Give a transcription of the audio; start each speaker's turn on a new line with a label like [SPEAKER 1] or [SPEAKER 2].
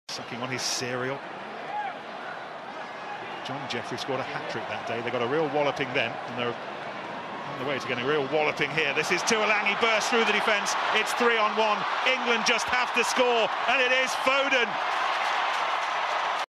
[SPEAKER 1] Sucking on his cereal. John Jeffrey scored a hat-trick that day. They got a real walloping then, and they're on the way to getting a real walloping here. This is Tuolangi, burst through the defence. It's 3-on-1. England just have to score, and it is Foden.